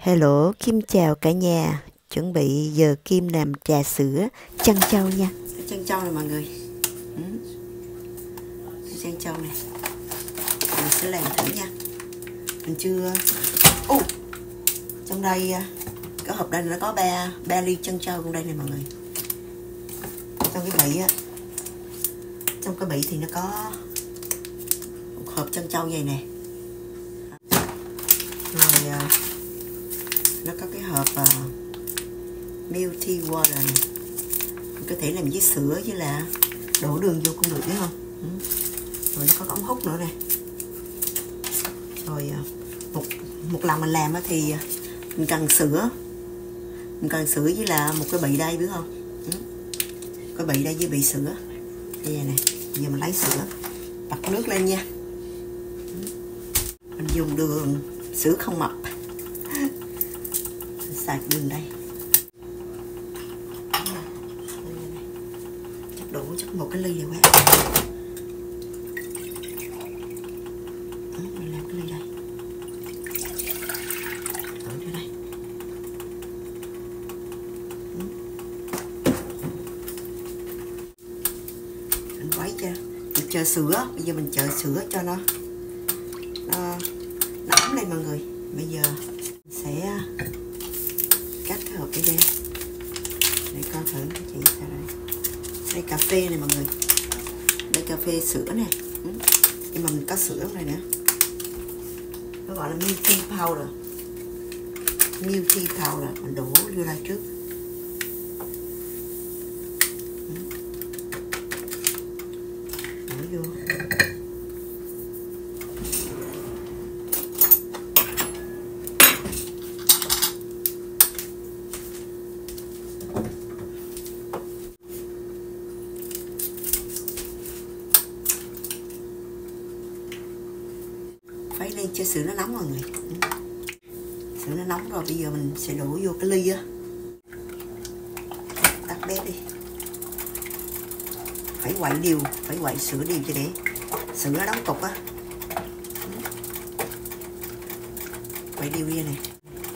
Hello, Kim chào cả nhà. Chuẩn bị giờ Kim làm trà sữa trân châu nha. Trân châu này mọi người. Trân châu này. Mình sẽ làm thử nha. Mình chưa. Trong đây cái hộp đây nó có ba ly trân châu trong đây này mọi người. Trong cái bỉ á. Trong cái bỉ thì nó có một hộp trân châu vậy nè. Rồi nó có cái hộp milk tea water này. Mình có thể làm với sữa với là đổ đường vô cũng được đúng không? Rồi nó có ống hút nữa nè. Rồi một lần mình làm thì mình cần sữa. Mình cần sữa với là một cái bị đây biết không? Cái bị đây với bị sữa. Đây này. Giờ mình lấy sữa, bật nước lên nha. Mình dùng đường sữa không mập. Sạc đường đây. Chắc đủ chắc một cái ly này quá. Mình làm cái ly đây. Đổ vô đây. Mình quấy cho. Mình chờ sữa. Bây giờ mình chờ sữa cho nó ấm lên mọi người. Bây giờ sẽ cắt cái hộp đi ra để coi thử nó chỉ sao đây. Đây cà phê này mọi người, đây cà phê sữa nè, nhưng mà mình có sữa trong này nữa, nó gọi là milk tea powder. Milk tea powder mình đổ vô đây trước. Đổ vô. Khuấy lên cho sữa nó nóng mọi người. Sữa nó nóng rồi, bây giờ mình sẽ đổ vô cái ly á. Tắt bếp đi. Phải quậy sữa đều cho để sữa nó đóng cục á. Quậy đều đi này.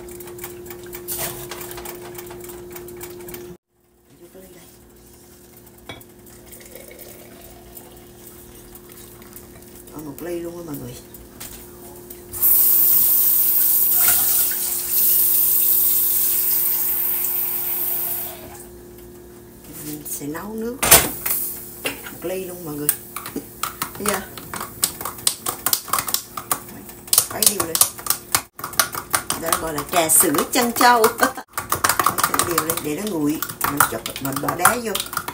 Còn một ly luôn á mọi người. Mình sẽ nấu nước một ly luôn mọi người. Bây giờ khuấy đều lên. Đó gọi là trà sữa trân châu. Khuấy đều lên để nó nguội. Mình bỏ đá vô.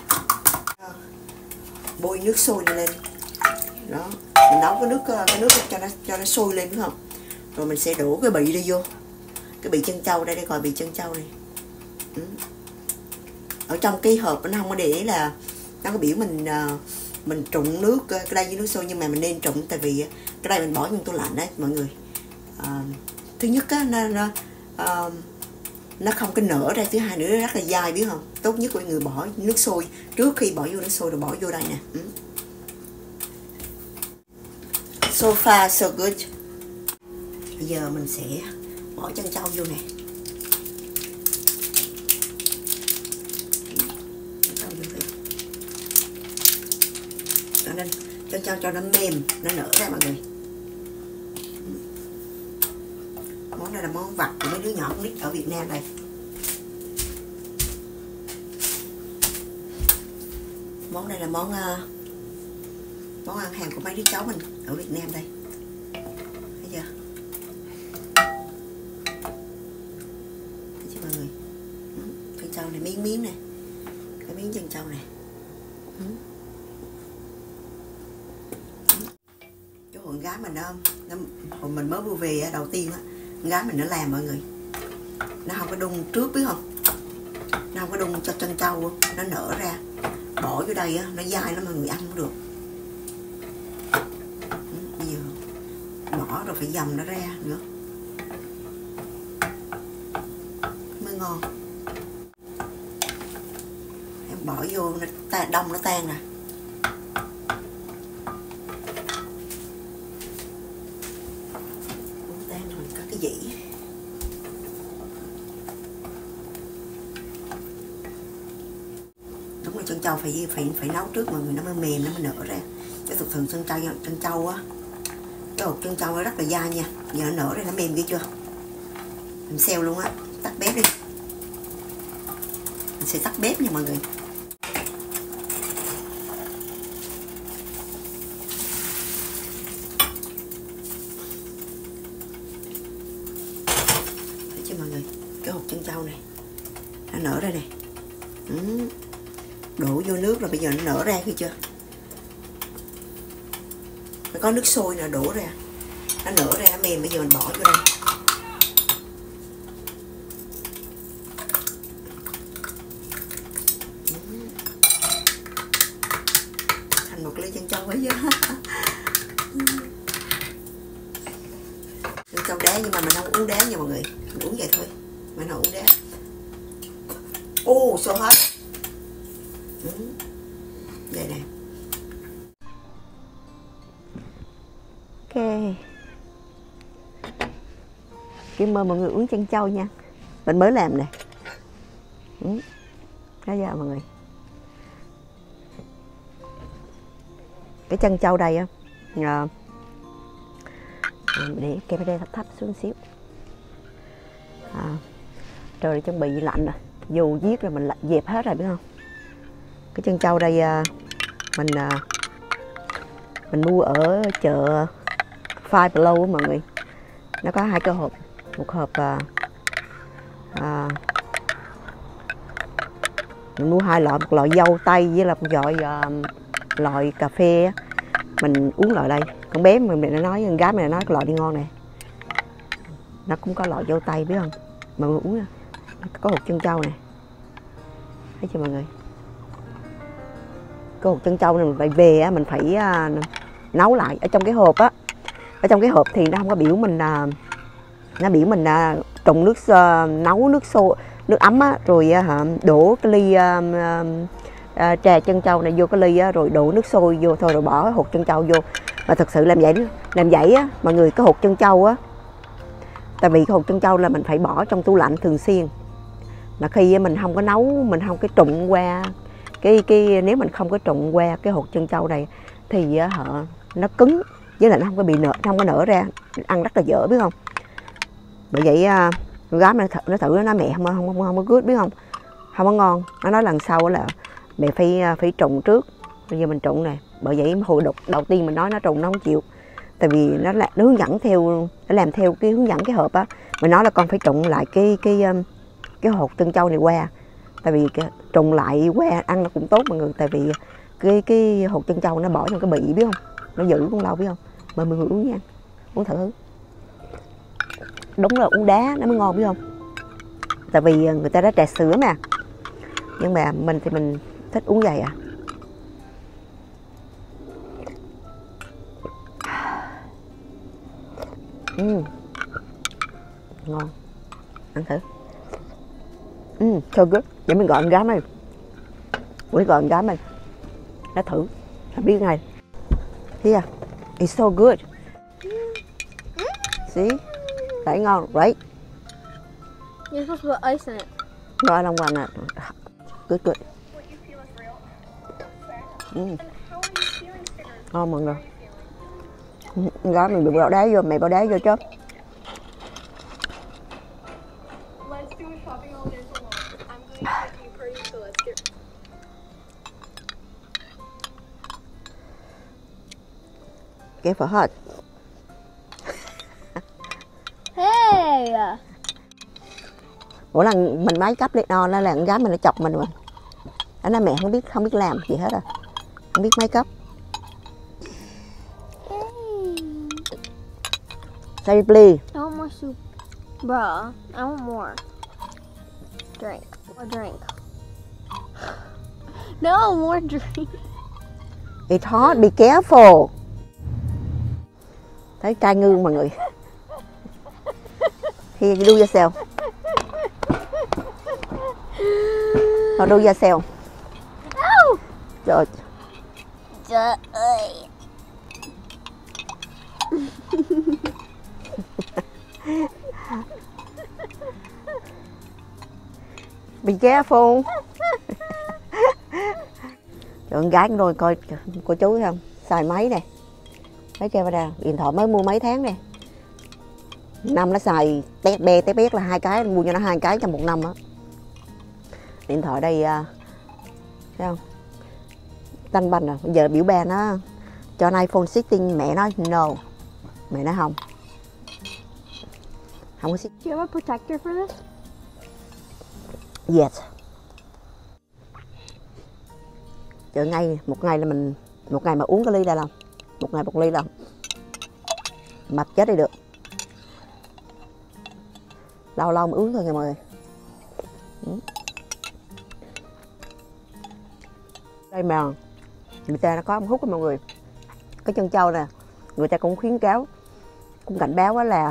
Bôi nước sôi lên. Đó, mình nấu cái nước cho nó sôi lên đúng không? Rồi mình sẽ đổ cái bị đi vô. Cái bị trân châu đây gọi bị trân châu này. Ở trong cái hộp nó không có để là nó có biểu mình trụng nước cái đây với nước sôi, nhưng mà mình nên trụng tại vì cái đây mình bỏ trong tủ lạnh đấy mọi người. Thứ nhất á nó không có nở ra, thứ hai nữa nó rất là dai biết không? Tốt nhất mọi người bỏ nước sôi trước khi bỏ vô nước sôi rồi bỏ vô đây nè. So far so good. Bây giờ mình sẽ bỏ trân châu vô nè. Nên trân châu cho nó mềm, nó nở ra mọi người. Món này là món vặt của mấy đứa nhỏ con nít ở Việt Nam đây. Món này là món ăn hàng của mấy đứa cháu mình ở Việt Nam đây. Thấy chưa? Thấy chưa mọi người? Trân châu này miếng này, cái miếng trân châu này. Chỗ con gái mình hồi mình mới vừa về đầu tiên á, con gái mình nó làm mọi người, nó không có đun trước biết không? Nó không có đun cho trân châu, nó nở ra, bỏ vô đây á, nó dai lắm mọi người, ăn không được. Bây giờ bỏ rồi phải dầm nó ra nữa mới ngon. Em bỏ vô nó đông nó tan nè. Tan rồi có cái dĩ. trân châu phải nấu trước mọi người, nó mới mềm, nó mới nở ra. Cái thực sự trân châu á, cái hột trân châu nó rất là dai nha. Giờ nó nở ra, nó mềm ghê chưa? Mình xeo luôn á. Tắt bếp đi. Mình sẽ tắt bếp nha mọi người. Thấy chưa mọi người? Cái hột trân châu này nó nở ra nè. Đổ vô nước rồi bây giờ nó nở ra khi chưa? Phải có nước sôi nè, đổ ra. Nó nở ra, nó mềm, bây giờ mình bỏ vô đây. Thành một ly trân châu ấy chứ. Trân châu đá nhưng mà mình không uống đá nha mọi người. Mình uống vậy thôi. Mình không uống đá. Ô, so hết. Đây nè. Ok. Kim mời mọi người uống trân châu nha. Mình mới làm nè. Đó giờ mọi người. Cái trân châu đây á, để cái đây thấp xuống xíu. Trời ơi, chuẩn bị lạnh rồi. Dù giết rồi mình dẹp hết rồi biết không? Cái trân châu đây mình mua ở chợ Five Below á mọi người. Nó có 2 cái hộp, một hộp mình mua 2 loại, một loại dâu tây với là một loại cà phê á. Mình uống loại đây. Con bé mình đã nói, con gái mình đã nói cái loại đi ngon này. Nó cũng có loại dâu tây biết không? Mọi người uống nha. Có hột trân châu này. Thấy chưa mọi người? Cái hột trân châu này mình phải về á, mình phải nấu lại ở trong cái hộp á. Ở trong cái hộp thì nó không có biểu mình trụng nước nấu nước ấm á, rồi đổ cái ly trà trân châu này vô cái ly á, rồi đổ nước sôi vô thôi rồi bỏ hột trân châu vô. Mà thật sự làm vậy á mọi người, cái hột trân châu á, tại vì cái hột trân châu là mình phải bỏ trong tủ lạnh thường xuyên. Mà khi mình không có nấu, mình không có trụng qua cái nếu mình không có trụng qua cái hột trân châu này thì nó cứng, với lại nó không có nở ra, ăn rất là dở biết không? Bởi vậy con gái nó thử, nó nói mẹ không có good biết không? Không có ngon. Nó nói lần sau là mẹ phải trụng trước. Bây giờ mình trụng này. Bởi vậy hồi đầu tiên mình nói nó trụng nó không chịu. Tại vì nó hướng dẫn theo, nó làm theo cái hướng dẫn cái hộp á. Mình nói là con phải trụng lại cái hột trân châu này qua. Tại vì trụng lại qua ăn nó cũng tốt mọi người. Tại vì cái hột trân châu nó bỏ trong cái bị biết không? Nó giữ cũng lâu biết không? Mời mọi người uống nha. Uống thử. Đúng là uống đá nó mới ngon biết không? Tại vì người ta đã trà sữa mà. Nhưng mà mình thì mình thích uống vậy à. Ngon. Ăn thử. So good. Vậy mình gọi con gái mình. Gọi con gái mình. Nó thử. Nó biết ngay. Here. It's so good. See? Very ngon, right? You're supposed to put ice in it. No, I don't want that. Good, good. Ngon mọi người. Gái mình đừng bỏ đá vô, mẹ bỏ đá vô chứ. Careful hot. Hey! Mỗi lần mình máy cấp lên no là con gái mình nó chọc mình mà. Anh nói mẹ không biết làm gì hết à. Không biết máy cấp. Say please. I want more soup. Bruh, I want more. Drink. More drink. No, more drink. It's hot, be careful. Thấy trai ngư mọi người. Here, do yourself. Now do yourself. No! Trời. Trời ơi. Be careful. con gái rồi coi cô chú thấy không, xài máy này, thấy chưa ra, điện thoại mới mua mấy tháng này, năm nó xài tét bét là 2 cái, mua cho nó 2 cái trong 1 năm á. Điện thoại đây thấy không, tanh banh rồi. Bây giờ biểu ba nó cho nó iPhone 16, mẹ nói no, mẹ nói không có. Do you have a protector for this? Yes. Chờ ngay một ngày mà uống cái ly đây không, một ngày 1 ly đâu, mập chết đi được. Lâu lâu mới uống thôi nha mọi người. Đây mà người ta nó có ống hút đó mọi người. Cái chân trâu nè, người ta cũng khuyến cáo, cũng cảnh báo là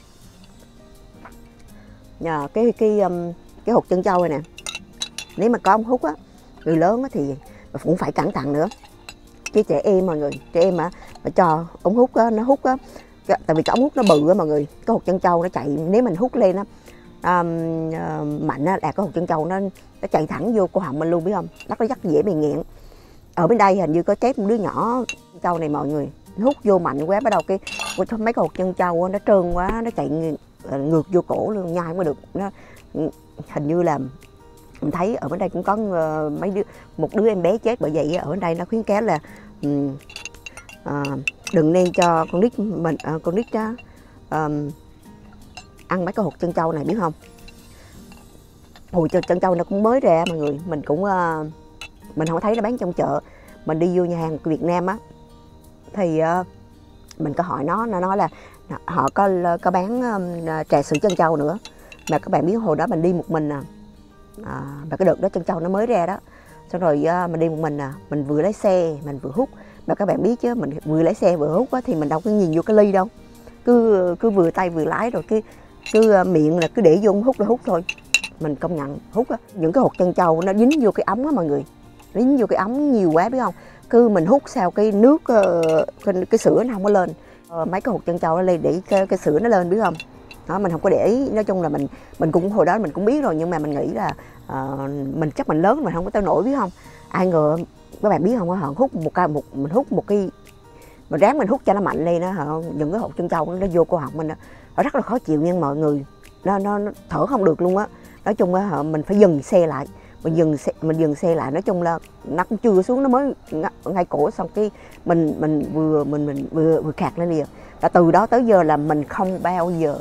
nhờ cái hột chân trâu này nè, nếu mà có ống hút á, người lớn á thì cũng phải cẩn thận nữa. Chứ trẻ em mọi người, trẻ em mà cho ống hút á, nó hút á, tại vì cái ống hút nó bự á mọi người, cái hột chân trâu nó chạy, nếu mình hút lên á mạnh á, là cái hột chân trâu nó chạy thẳng vô cổ họng mình luôn, biết không, nó rất dễ bị nghẹn. Ở bên đây hình như có chết một đứa nhỏ trâu này mọi người, nó hút vô mạnh quá, bắt đầu mấy cái hột chân trâu nó trơn quá, nó chạy ngược vô cổ luôn, nhai không có được. Nó hình như là mình thấy ở bên đây cũng có một đứa em bé chết bởi vậy. Ở bên đây nó khuyến cáo là đừng nên cho con nít mình con nít đó, ăn mấy cái hột chân trâu này, biết không. Hồi chân trâu nó cũng mới ra mọi người, mình cũng mình không thấy nó bán trong chợ. Mình đi vô nhà hàng Việt Nam á thì mình có hỏi nó nói là họ có bán trà sữa chân trâu nữa. Mà các bạn biết hồi đó mình đi một mình và cái đợt đó chân trâu nó mới ra đó, xong rồi mình đi một mình mình vừa lái xe mình vừa hút. Mà các bạn biết chứ, mình vừa lái xe vừa hút á, thì mình đâu có nhìn vô cái ly đâu, cứ vừa tay vừa lái, rồi cứ miệng là cứ để vô hút là hút thôi. Mình công nhận hút á, những cái hột chân trâu nó dính vô cái ống á mọi người, nó dính vô cái ống nhiều quá, biết không. Cứ mình hút sao cái nước cái sữa nó không có lên, mấy cái hột chân trâu nó lên để cái sữa nó lên, biết không. Đó, mình không có để ý. Nói chung là mình cũng hồi đó mình cũng biết rồi, nhưng mà mình nghĩ là mình chắc mình lớn mình không có tới nổi, biết không. Ai ngờ các bạn biết không, họ hút mình hút một cái, mình ráng mình hút cho nó mạnh lên đó, những cái hột chân trâu nó vô cổ họng mình đó, nó rất là khó chịu nha mọi người, nó thở không được luôn á. Nói chung là mình phải dừng xe lại, mình dừng xe lại. Nói chung là nó cũng chưa xuống, nó mới ngay cổ, xong cái mình vừa khạc lên liền. Và từ đó tới giờ là mình không bao giờ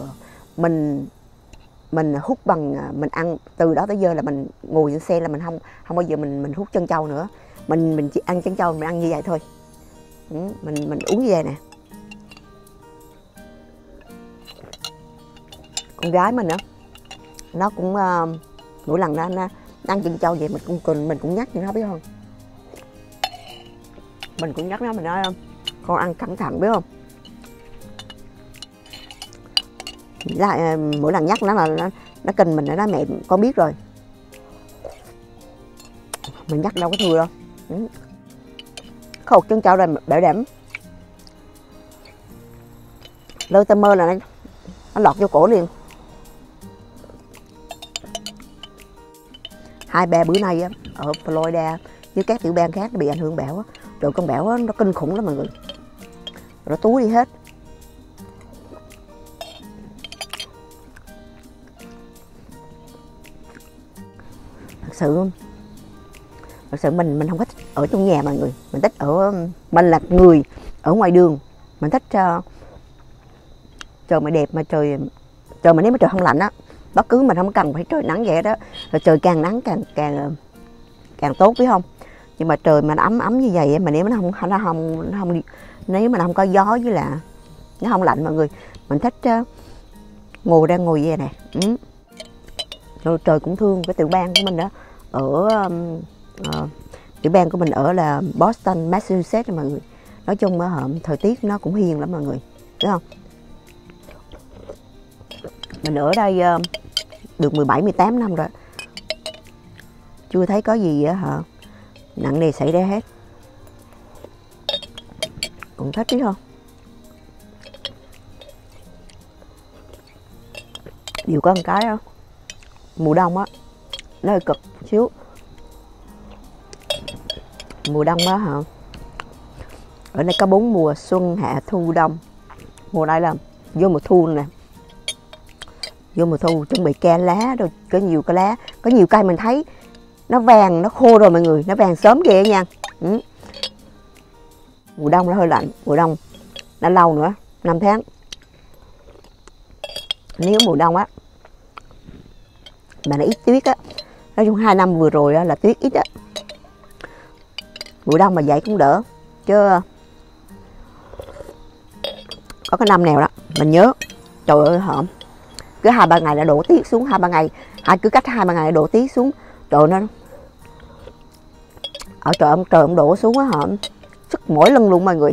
mình hút bằng mình ăn. Từ đó tới giờ là mình ngồi trên xe là mình không bao giờ mình hút chân trâu nữa. Mình chỉ ăn chân trâu, mình ăn như vậy thôi. Mình uống như vậy nè. Con gái mình á, nó cũng mỗi lần nó ăn chân trâu vậy mình cũng nhắc cho nó, biết không. Mình cũng nhắc nó, mình nói con ăn cẩn thận, biết không. Mỗi lần nhắc nó là nó kinh mình, nó mẹ con biết rồi, mình nhắc đâu có thừa đâu. Cái hột chân trâu này bảo đảm lơ tơ mơ là nó lọt vô cổ liền. 2-3 bữa nay á, ở Florida với các tiểu bang khác nó bị ảnh hưởng bão á, rồi con bão á, nó kinh khủng lắm mọi người, rồi nó túi đi hết. Thật sự mình không thích ở trong nhà mọi người, mình thích mình là người ở ngoài đường. Mình thích trời mà đẹp, mà trời mà nếu mà trời không lạnh á, bất cứ mình không cần phải trời nắng vậy đó, rồi trời càng nắng càng tốt, biết không. Nhưng mà trời mà nó ấm như vậy, mà nếu mà nếu mà nó không có gió với là nó không lạnh mọi người, mình thích ngồi vậy nè. Rồi trời cũng thương cái tiểu bang của mình đó, ở tiểu bang của mình ở là Boston, Massachusetts mọi người. Nói chung thời tiết nó cũng hiền lắm mọi người, thấy không. Mình ở đây được 17-18 năm rồi, chưa thấy có gì nặng nề xảy ra hết. Cũng thích, biết không. Điều có một cái đó, mùa đông á nó hơi cực một xíu, Mùa đông đó hả? Ở đây có 4 mùa: xuân, hạ, thu, đông. Mùa đây là vô mùa thu nè. Vô mùa thu chuẩn bị ke lá rồi, có nhiều cái lá, có nhiều cây mình thấy nó vàng, nó khô rồi mọi người, nó vàng sớm kìa nha. Mùa đông nó hơi lạnh, mùa đông đã lâu nữa, 5 tháng. Nếu mùa đông á mà nó ít tuyết á, nói chung 2 năm vừa rồi á là tuyết ít á, mùa đông mà vậy cũng đỡ. Chứ có cái năm nào đó mình nhớ, trời ơi hổm, cứ 2-3 ngày là đổ tuyết xuống, 2-3 ngày, cứ cách 2-3 ngày đổ tuyết xuống, trời nó ở trời ông đổ xuống á hả, sức mỏi lưng luôn mọi người,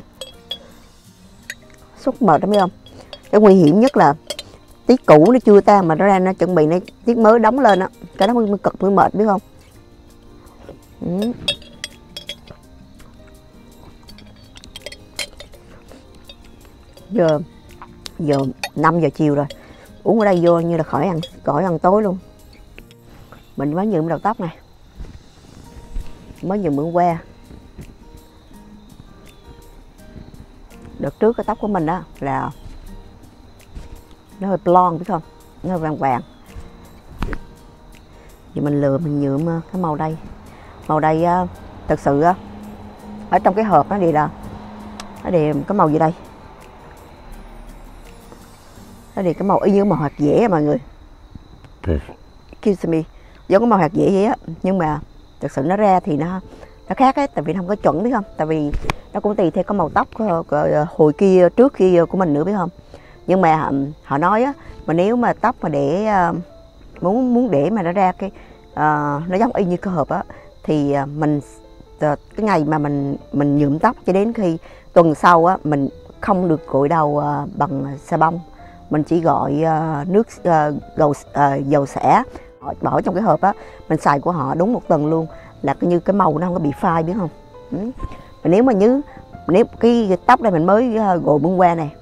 sức mệt đó biết không. Cái nguy hiểm nhất là tiết cũ nó chưa tan mà nó ra nó chuẩn bị nó tiết mới đóng lên á, cái đó mới cực mới mệt biết không. Giờ 5 giờ chiều rồi, uống ở đây vô như là khỏi ăn tối luôn. Mình mới nhuộm đầu tóc này, mới nhuộm bữa qua. Đợt trước cái tóc của mình đó là nó hơi blonde biết không, nó hơi vàng vàng. Giờ mình lựa mình nhuộm cái màu đây. Màu đây thật sự ở trong cái hộp nó thì là nó thì cái màu gì đây, nó thì cái màu y như màu hạt dẻ mọi người. Excuse me, giống cái màu hạt dẻ vậy á, nhưng mà thật sự nó ra thì nó khác ấy, tại vì nó không có chuẩn biết không, tại vì nó cũng tùy theo cái màu tóc hồi kia trước kia của mình nữa biết không. Nhưng mà họ nói á, mà nếu mà tóc mà để muốn để mà nó ra cái nó giống y như cái hộp á, thì mình cái ngày mà mình nhuộm tóc cho đến khi tuần sau á, mình không được gội đầu bằng xà bông, mình chỉ gọi nước dầu xả bỏ trong cái hộp á, mình xài của họ đúng 1 tuần luôn, là như cái màu nó không có bị phai biết không. Mà nếu cái tóc đây mình mới gội bữa qua này,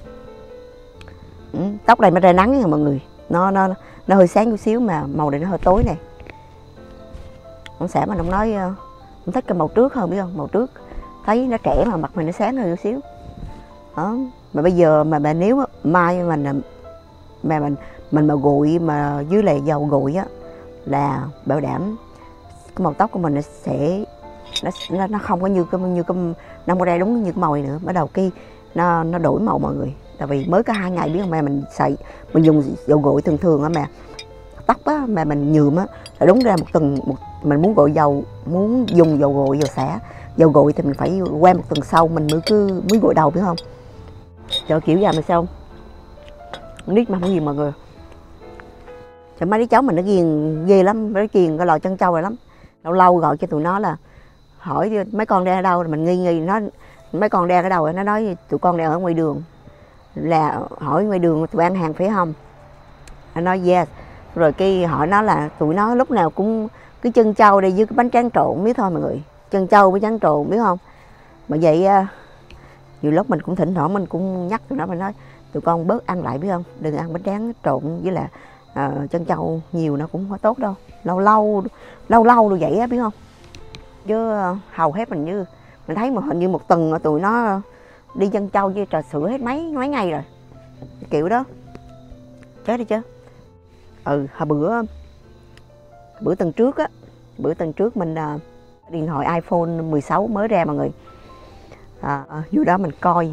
tóc đây nó ra nắng nha mọi người, nó hơi sáng chút xíu mà màu này nó hơi tối này. Ông xã mà ông nói ông thích cái màu trước hơn biết không, màu trước thấy nó trẻ mà mặt mình nó sáng hơn chút xíu đó. Mà bây giờ mà nếu mai mình mà gội mà dưới lại dầu gội á, là bảo đảm cái màu tóc của mình nó sẽ nó không có như cái nó không ra đúng như cái màu này nữa. Bắt đầu cái nó đổi màu mọi người, tại vì mới có 2 ngày biết không, mà mình dùng dầu gội thường á, mà tóc á mà mình nhuộm á là đúng ra mình muốn gội dầu, muốn dùng dầu gội dầu xả, dầu gội thì mình phải qua 1 tuần sau mình mới gội đầu biết không. Trời kiểu già mà sao nít mà không gì mọi người. Trời, mấy đứa cháu mình nó ghiền ghê lắm, nó ghiền cái lò chân trâu rồi lắm. Lâu lâu gọi cho tụi nó là hỏi mấy con đang ở đâu, mình nghi nó mấy con đang ở đâu, nó nói tụi con đang ở ngoài đường, là hỏi ngoài đường tụi ăn hàng phải không, nó nói yes. Rồi cái hỏi nó là tụi nó lúc nào cũng cái chân trâu đây với cái bánh tráng trộn biết thôi mọi người, chân trâu với tráng trộn biết không. Mà vậy nhiều lúc mình cũng thỉnh thoảng mình cũng nhắc tụi nó, mình nói tụi con bớt ăn lại biết không, đừng ăn bánh tráng trộn với là chân trâu nhiều nó cũng không tốt đâu, lâu lâu được vậy á biết không. Chứ hầu hết mình thấy mà hình như 1 tuần tụi nó đi chân trâu với trà sữa hết mấy ngày rồi kiểu đó, chết đi chứ. Hồi bữa tuần trước mình điện thoại iPhone 16 mới ra mọi người, vô đó mình coi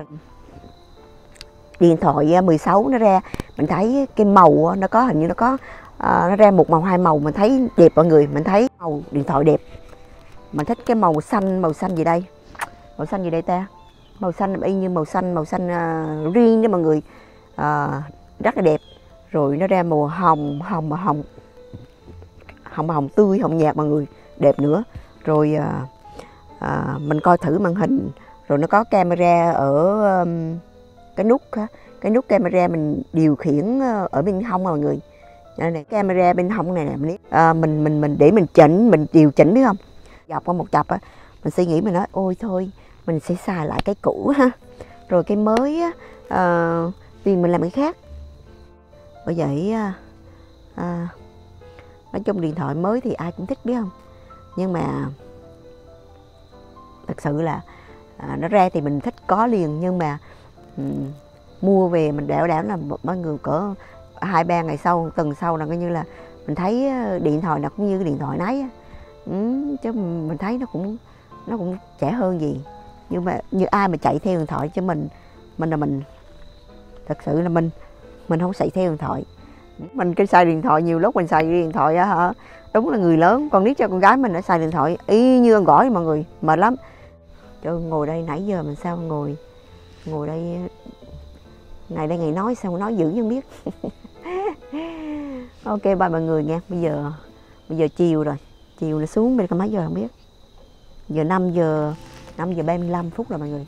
điện thoại 16 nó ra, mình thấy cái màu nó có hình như nó có nó ra 1 màu 2 màu, mình thấy đẹp mọi người, mình thấy màu điện thoại đẹp, mình thích cái màu xanh gì đây, màu xanh gì đây ta, màu xanh y như màu xanh riêng đó mọi người, rất là đẹp. Rồi nó ra màu hồng tươi, hồng nhạt mọi người, đẹp nữa. Rồi mình coi thử màn hình, rồi nó có camera ở cái nút camera mình điều khiển ở bên hông mọi người. Này, camera bên hông này nè, mình để mình điều chỉnh biết không. Dọc qua một chập á, mình suy nghĩ mình nói ôi thôi mình sẽ xài lại cái cũ ha, rồi cái mới á tiền mình làm cái khác. Bởi vậy nói chung điện thoại mới thì ai cũng thích biết không, nhưng mà Thật sự là nó ra thì mình thích có liền, nhưng mà mua về mình đẻo là mọi người cỡ 2-3 ngày sau, tuần sau là coi như là mình thấy điện thoại nó cũng như cái điện thoại nấy á. Chứ mình thấy nó cũng trẻ hơn gì. Nhưng mà như ai mà chạy theo điện thoại, chứ mình là mình thật sự là mình không chạy theo điện thoại. Mình cái xài điện thoại nhiều lúc mình xài điện thoại á hả, đúng là người lớn, con nít cho con gái mình đã xài điện thoại y như con gỏi mọi người, mệt lắm. Trời, ngồi đây nãy giờ mình sao ngồi đây ngày đây ngày nói sao nói dữ không biết. Ok, bye mọi người nha. Bây giờ chiều rồi, chiều là xuống bên mấy giờ không biết. Giờ 5 giờ 35 phút rồi mọi người.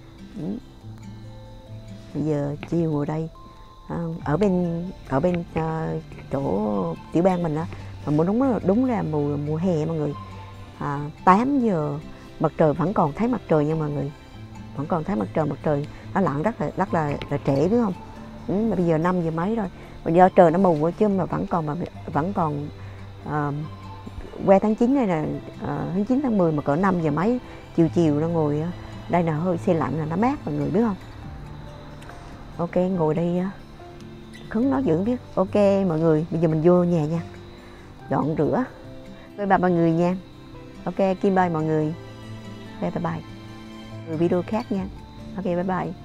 Bây giờ chiều ngồi đây ở bên chỗ tiểu bang mình á, mà đúng là mùa hè mọi người. 8 giờ mặt trời vẫn còn thấy mặt trời nha mọi người, vẫn còn thấy mặt trời nó lặn rất là trễ đúng không? Mà bây giờ 5 giờ mấy rồi, mà do trời nó mù chứ mà vẫn còn qua tháng 9 này là tháng 9 tháng 10 mà cỡ 5 giờ mấy chiều nó ngồi đây là hơi xe lạnh là nó mát mọi người biết không? Ok, ngồi đây khấn nói dữ biết. Ok mọi người, bây giờ mình vô nhà nha, dọn rửa. Bye bye mọi người nha. Ok, Kim bye mọi người. Bye bye. Video khác nha. Ok, bye bye.